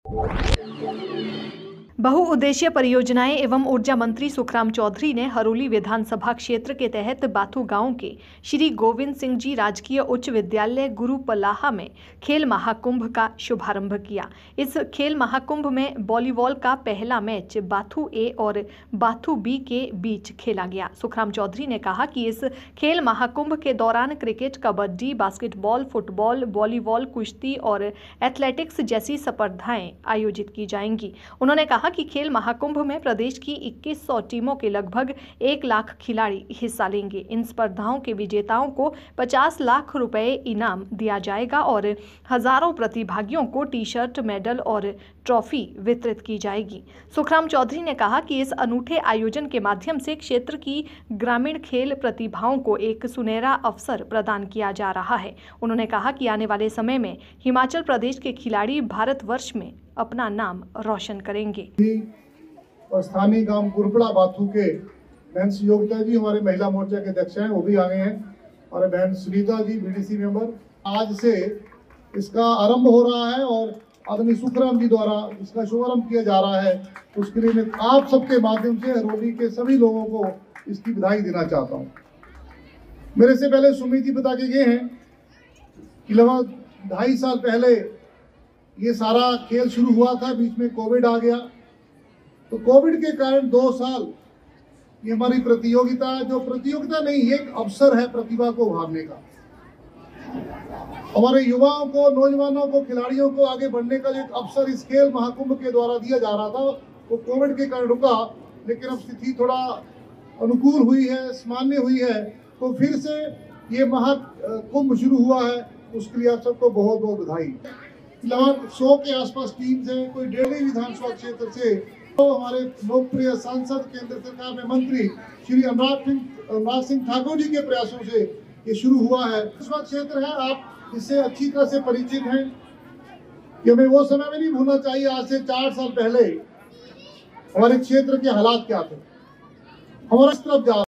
बहुउद्देशीय परियोजनाएं एवं ऊर्जा मंत्री सुखराम चौधरी ने हरोली विधानसभा क्षेत्र के तहत बाथू गांव के श्री गोविंद सिंह जी राजकीय उच्च विद्यालय गुरुपलाहा में खेल महाकुंभ का शुभारंभ किया। इस खेल महाकुंभ में वॉलीबॉल का पहला मैच बाथू ए और बाथू बी के बीच खेला गया। सुखराम चौधरी ने कहा कि इस खेल महाकुंभ के दौरान cricket, kabaddi, basketball, football, volleyball, कुश्ती और एथलेटिक्स जैसी स्पर्धाएं आयोजित की जाएंगी। उन्होंने कहा कि खेल महाकुंभ में प्रदेश की 2100 टीमों के लगभग 1 लाख खिलाड़ी हिस्सा लेंगे। इन स्पर्धाओं के विजेताओं को 50 लाख रुपए इनाम दिया जाएगा और हजारों प्रतिभागियों को टी-शर्ट, मेडल और ट्रॉफी वितरित की जाएगी। सुखराम चौधरी ने कहा कि इस अनूठे आयोजन के माध्यम से क्षेत्र की ग्रामीण खेल प्रतिभाओं को एक सुनहरा अवसर प्रदान किया जा रहा है। उन्होंने कहा कि आने वाले समय में हिमाचल प्रदेश के खिलाड़ी भारतवर्ष में अपना नाम रोशन करेंगे। और स्थानीय गांव गुरुपड़ा बाथू के बहन सुयोगिता जी हमारे महिला मोर्चा के अध्यक्ष हैं, वो भी आ गए हैं, और बहन सुनीता जी बीडीसी मेंबर। आज से इसका आरंभ हो रहा है और आदरणीय सुखराम जी द्वारा इसका शुभारंभ किया जा रहा है। उसके लिए मैं आप सबके माध्यम से हरोली के सभी लोगों को इसकी बधाई देना चाहता हूँ। मेरे से पहले सुमित जी बता के गए हैं कि लगभग 2.5 साल पहले ये सारा खेल शुरू हुआ था, बीच में कोविड आ गया, तो कोविड के कारण 2 साल ये हमारी प्रतियोगिता, जो प्रतियोगिता नहीं, ये एक अवसर है प्रतिभा को उभारने का। हमारे युवाओं को, नौजवानों को, खिलाड़ियों को आगे बढ़ने का जो एक अवसर इस खेल महाकुंभ के द्वारा दिया जा रहा था, वो कोविड के कारण रुका, लेकिन अब स्थिति थोड़ा अनुकूल हुई है, सामान्य हुई है, तो फिर से ये महाकुंभ शुरू हुआ है। उसके लिए आप सबको बहुत बहुत बधाई। लगभग 100 के आसपास टीम्स हैं, कोई 1.5 विधानसभा क्षेत्र से। तो हमारे लोकप्रिय सांसद, केंद्र सरकार में मंत्री श्री अनुराग सिंह ठाकुर जी के प्रयासों से ये शुरू हुआ है। विधानसभा क्षेत्र है, आप इससे अच्छी तरह से परिचित हैं कि हमें वो समय में नहीं भूलना चाहिए। आज से 4 साल पहले हमारे क्षेत्र के हालात क्या थे, हमारा इस तरफ जा